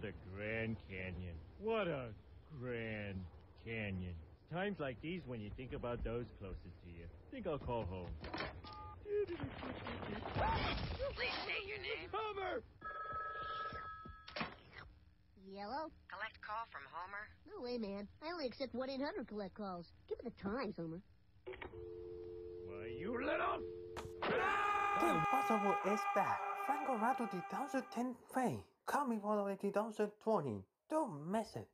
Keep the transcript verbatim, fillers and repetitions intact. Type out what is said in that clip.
the Grand Canyon. What a grand canyon. Times like these when you think about those closest to you. Think I'll call home. Please say your name. Homer! Yellow? Collect call from Homer. No way, man. I only accept one eight hundred collect calls. Give me the times, Homer. Why, you little... The Impossible is back. francoraptor twenty ten fame. Coming for the twenty twenty. Don't miss it.